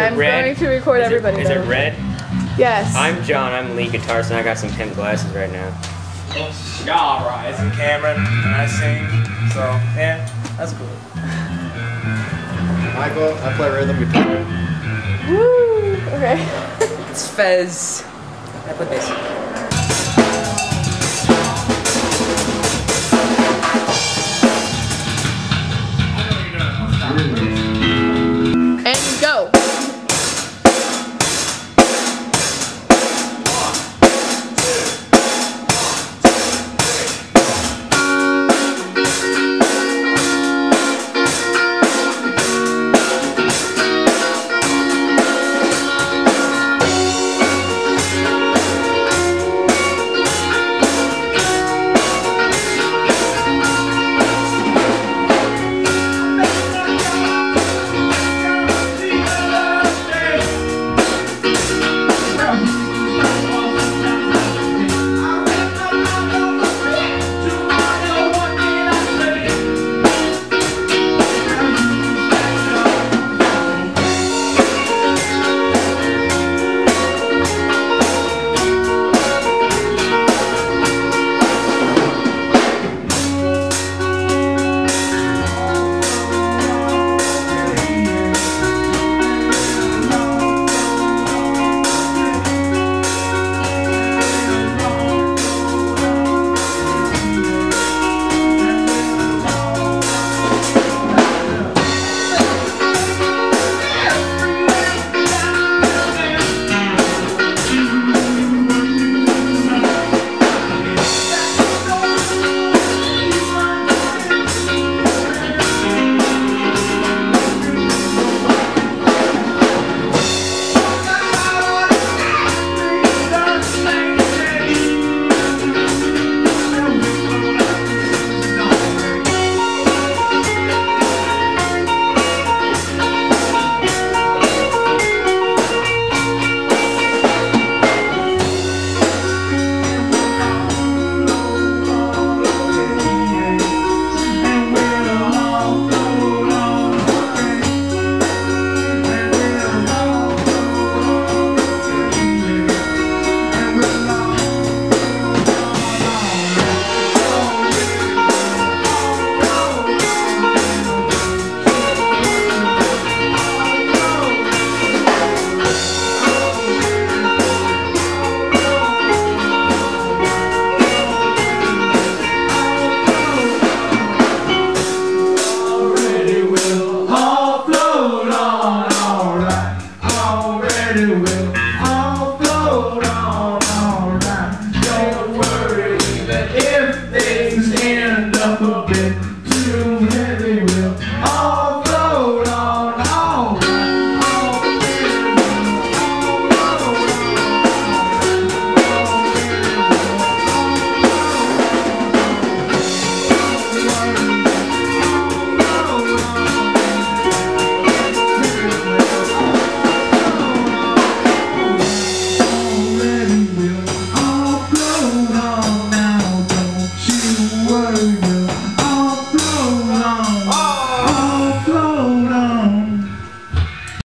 I'm going to record everybody. Is it red? Yes. I'm John. I'm lead guitarist, and I got some pimp glasses right now. Yeah, right. I'm Cameron, and I sing. So yeah, that's cool. Michael, I play rhythm guitar. Woo! Okay. It's Fez. I put this. And go. If things end up a bit too heavy.